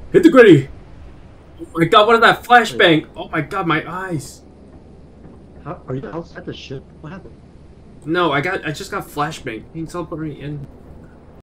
Hit the gritty! Oh my god, what is that flashbang? Oh my god, my eyes! How, are you outside the ship? What happened? No, I just got flashbang. Can you teleport me in?